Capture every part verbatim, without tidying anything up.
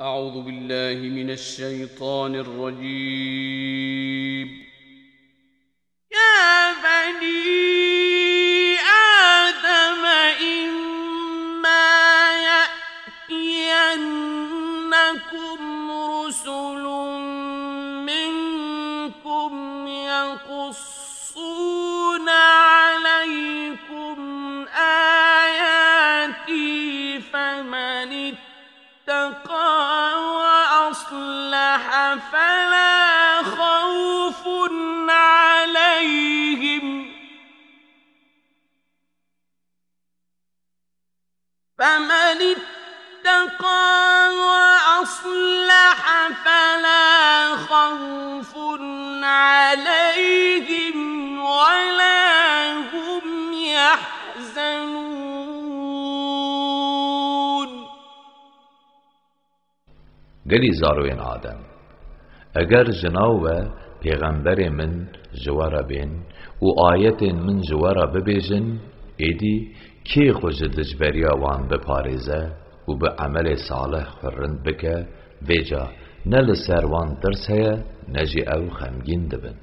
أعوذ بالله من الشيطان الرجيم. يا بني آدم إما يأتينكم رسل منكم يقصون عليكم آياتي فمن اتقى وأصلح فلا خوف عليهم فمن اتقى وأصلح فلا خوف عليهم ولا هم يحزنون. گلی زاروین آدم اگر جناو پیغمبر من جوارا بین و آیت من جوارا ببیجن ایدی کی خوش دجبریا وان بپاريزه و به عمل صالح خورند بکه ویجا نل سروان درس هیا نجی او خمگین دبن.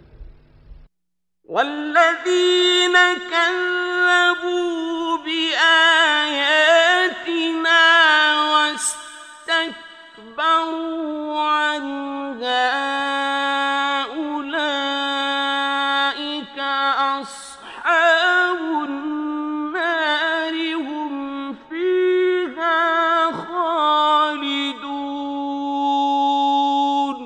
والذين كذبوا بآياتنا واستكبروا عنها أولئك أصحاب النار هم فيها خالدون.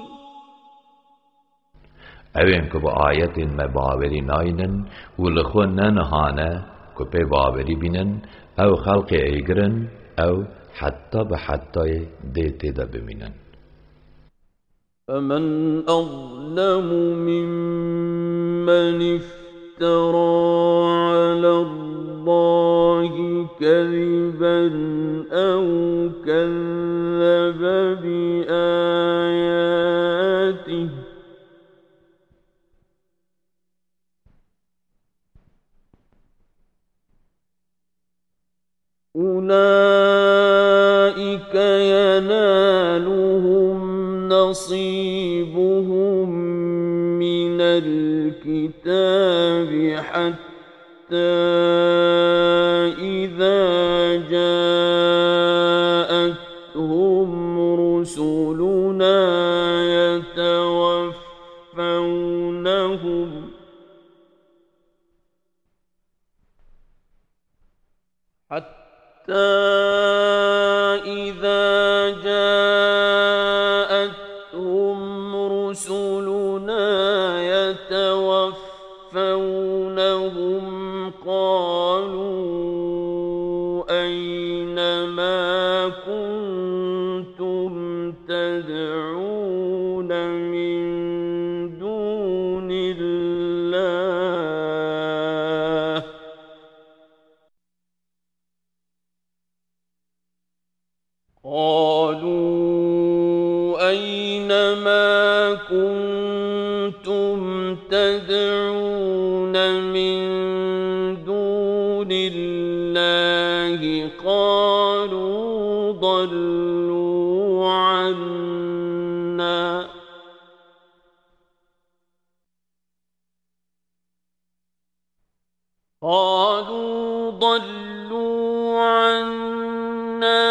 اوین که با آیت ما باوری ناینن و لخو ننهانه که پی باوری بینن او خلق ایگرن او حتی به حتی دیتی دا بمینن. فمن أظلم ممن افترى على الله كذبا أو كذب بآياته أولئك ينالهم نصيبهم من الكتاب حتى إذا جاءتهم رسلنا يتوفونهم حتى إذا جاءتهم رسلنا يتوفونهم قالوا أين ما كنتم تدعون من دون الله قالوا أين ما كنتم تدعون من دون الله قالوا ضلوا عنا قالوا ضلوا عنا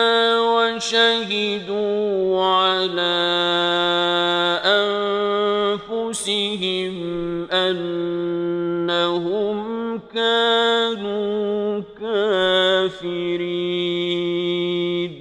وشهدوا على أنفسهم أنهم كانوا كافرين.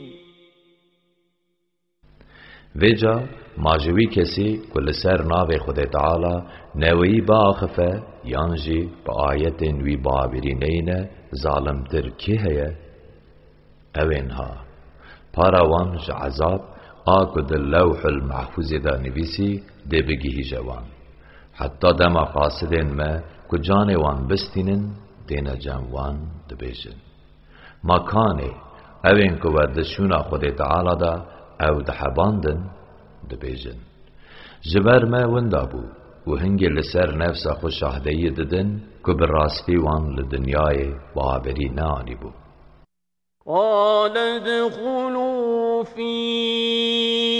ویجا ماجوی کسی کل سر ناو خود تعالی نوی با آخفه یانجی با آیت وی باوری نین ظالم تر کی هیا اوین ها پاراوان ج عذاب آکو دل لوح المحفوظ دا نویسی دی بگیهی جوان حتی دما قاصدین ما کو جان وان بستینن دین جانوان دبیجن مکانه اوین کو ودشونا خود تعالی دا او دحباندن دبیجن جبر ما وندا بو و هنگی لسر نفس خود شاهدهی ددن که براستی وان لدنیای بابری نانی بو. قال ادخلوا في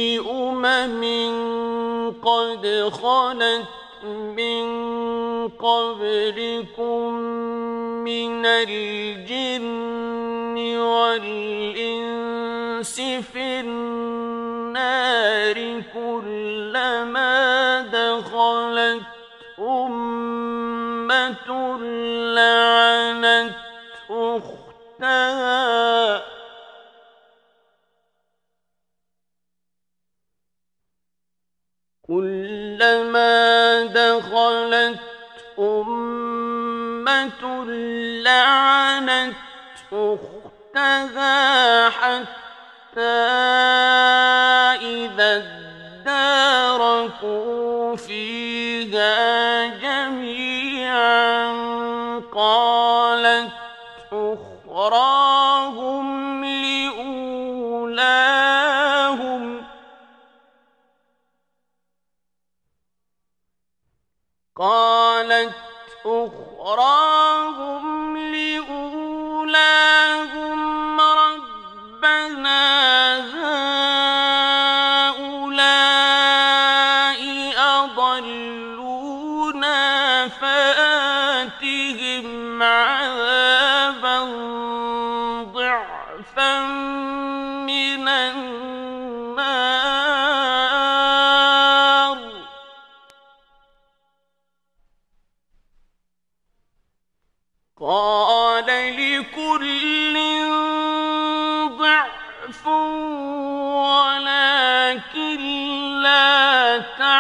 أمم قد خلت من قبلكم من الجن والإنس في النار كلما دخلت أمة لعنت أختها كلما دخلت أمة لعنت أختها حتى إذا اداركوا فيها جميعا قالت أخراهم لأولاهم قالت أخراهم لأولاهم ربنا هؤلاء أضلونا فآتهم عذابا ضعفا من النار قال لكل ضعف ولكن لا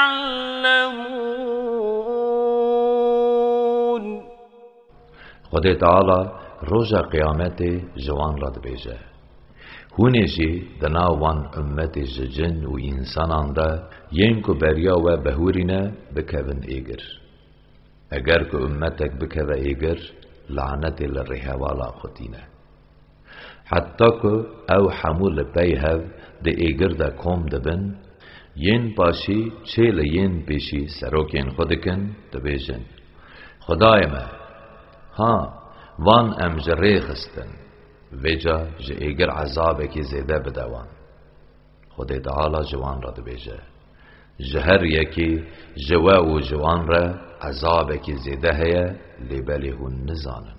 تعلمون. خدا تعالی روزا قیامت جوان را دبیجه هونه جی دناوان امت جن و انسانان دا ین کو بریا و بهورینه بکون ایگر اگر که امتک بکوه ایگر لعنت لرها والا خطینه حتی که او حمول پیهو ده ایگر ده کم دبن ین پاشی چه لین پیشی سروکین خودکن دبیجن خدای ما ها وان ام جره خستن ویجا جه ایگر عذابه که زیده بدوان خدای تعالی جوان را دبیجه جهر یکی جوا و جوان را عذابه که زیده هیا لیبلی هون نزانن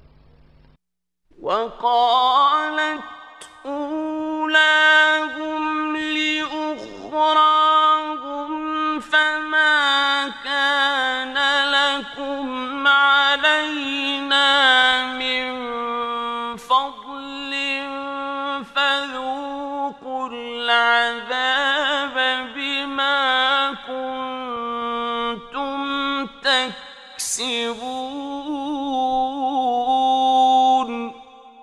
وقالت أولاهم لأخراهم فما كان لكم علينا من فضل فذوقوا العذاب بما كنتم تكسبون.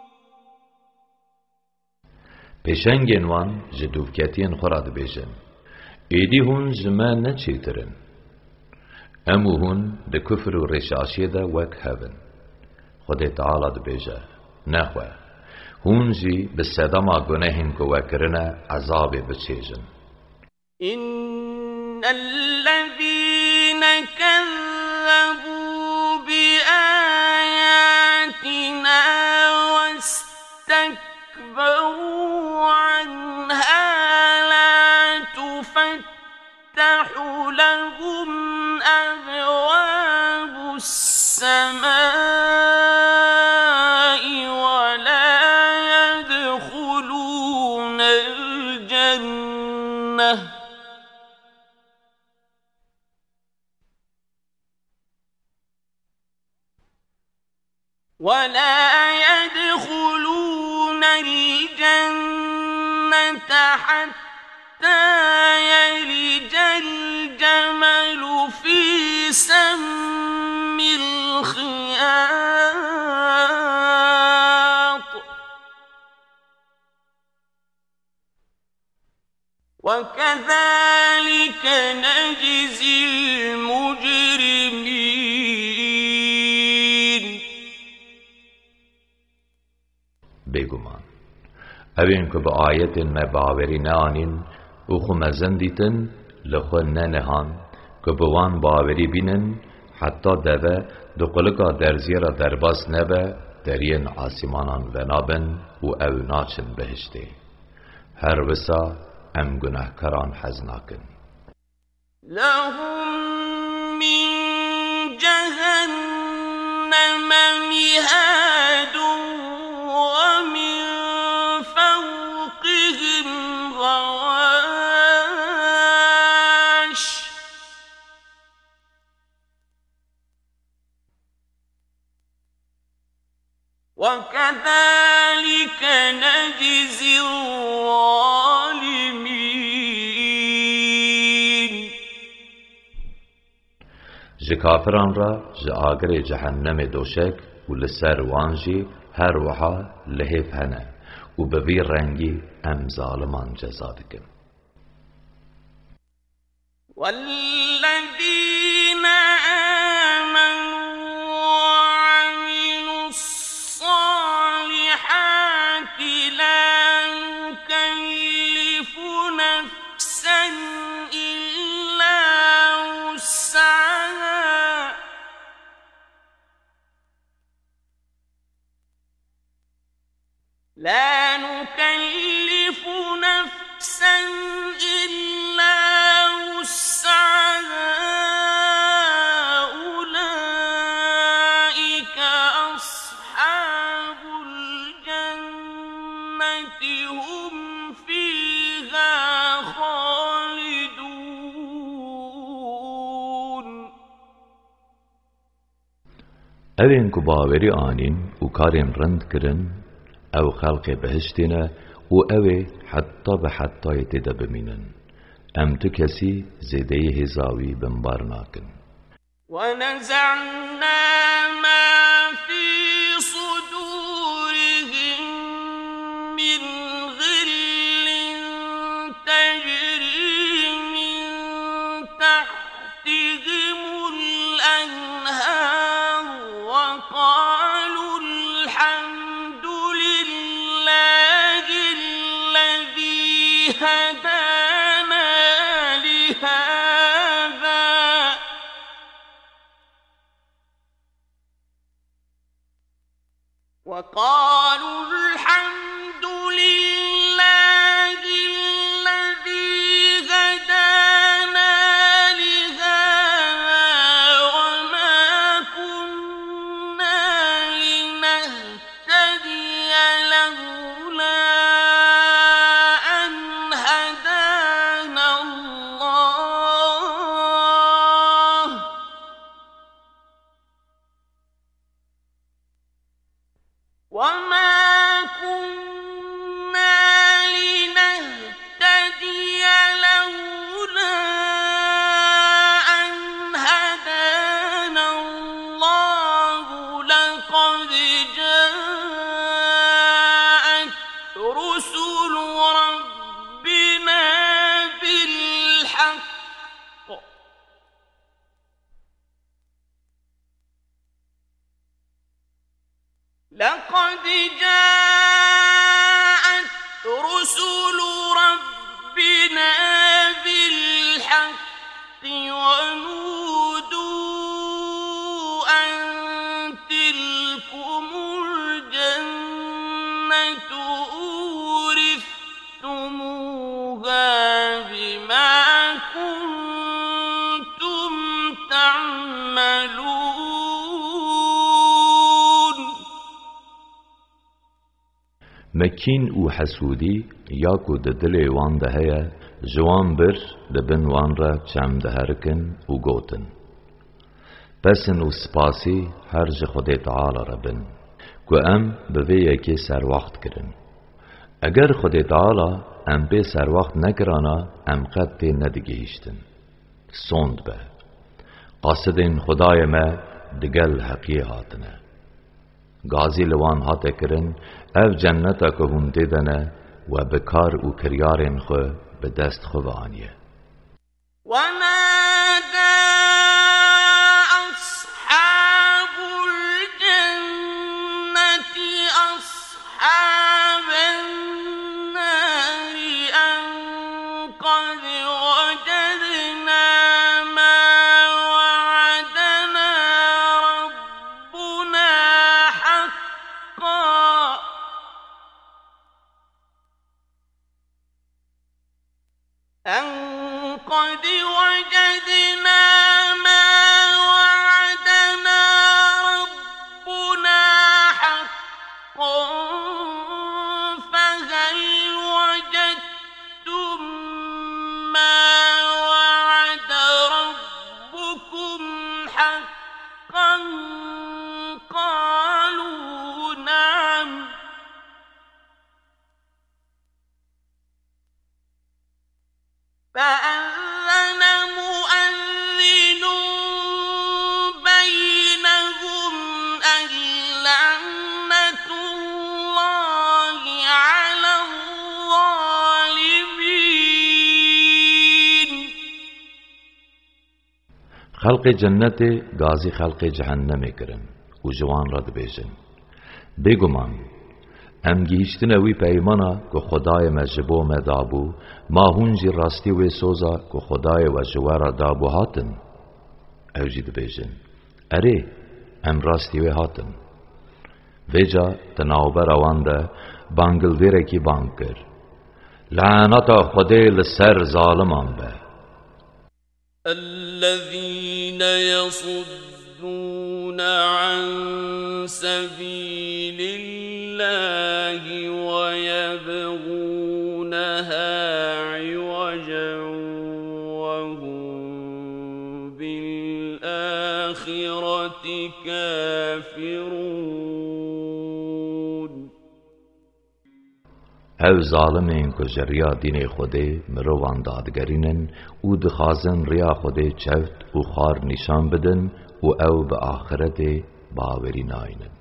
پیشنگین وان جدوفکتین خوراد بیشن ایدی هون زمان نچیترن امو هون ده کفر و رشاشی ده وک هون خود تعالی ده بیجه نخواه هون جی بسدما گناهین که وکرنه عذاب بچیجن إن الذين كذبوا بآياتنا واستكبروا عنها لا تفتح لهم أبواب السماء ولا يدخلون الجنة ولا يدخلون الجنة حتى يلج الجمل في سم الخياط وكذلك نجزي المجرمين. بگمان اوین که با آیت ما باوری نانین او خو مزندیتن لخو ننهان که بوان باوری بینن حتی دوه دو قلقا درزیرا درباس نبه درین آسمانان و نابن و او ناچن بهشته هر وسا ام گناهکاران حز ناکن. لهم من جهنم مهاد ومن فوقهم غواش وكذلك نجزي الظالمين. جه کافران را جه آگر جهنم دوشک و لسر وانجی هر وحا لحف هنه و بوی رنگی ام ظالمان جزا دکن. والذين آمنوا وعملوا الصالحات لا نكلف نفسا إلا وسعها لا نكلف نفسا إلا وسعها أولئك أصحاب الجنة هم فيها خالدون. اوین کو باوری آنین و کارین رند کرن او خلق بهشتنا و اوه حتی به حتی تدا بمینن ام تو کسی زیده هزاوی بمبار ناکن. ونزعنا ما في صدورهم من غل تجري من تحتهم الأنهار وقالوا الحمد لله الذي هدانا لهذا وقالوا الحمد لله الذي هدانا لهذا وما كنا لنهتدي لولا أن هدانا الله وما كنا لنهتدي لولا أن هدانا الله لقد جاءت رسل ربنا بالحق لقد جاءت رسل ربنا بالحق ونودوا أن تلكم الجنة أورثتموها بما كنتم تعملون. مکین و حسودی یا کو د دل وان ده هيا جوان بر دبن وان را چم ده هرکن و گوتن پسن و سپاسی هر ج خود تعالی ربن کو ام به یکی سر وقت کرن اگر خود تعالی ام به سر وقت نکرانا ام قد تی ندگیشتن سوند به قاصدین خدای ما دگل حقی هاتنه غازی لوان هات کرن اف جنتا که هم دیدنه و بکار و کریارن خو به دست خو وانیه. ونادى أصحاب الجنة أصحاب النار أن قد وجدنا ما وعدنا ربنا حقا أن قد وجدنا ما وعدنا ربنا حقا فهل وجدتم ما وعد ربكم حقا قالوا نعم فأذن مؤذن بينهم اللعنة الله على الظالمين. خلق جنت غازی خلق جهنم کرن و جوان را دبیجن بگمان ام گیشتن اوی پیمانا که خدای مجبو مدابو ما هونجی راستی و سوزا که خدای و جوارا دابو هاتن او جی دبیجن اره ام راستی و هاتن ویجا تناوبر اوان ده بانگل دیره کی بانگ کر لعنتا خدای لسر ظالمان به الذين يصدون عن سبيل الله ويبغونها عوجا وهم بالآخرة كافرون. او ظالمین که جریا دین خوده مروان دادگرینن او دخازن ریا خوده چفت و خار نشان بدن و او به آخرت باوری ناینن.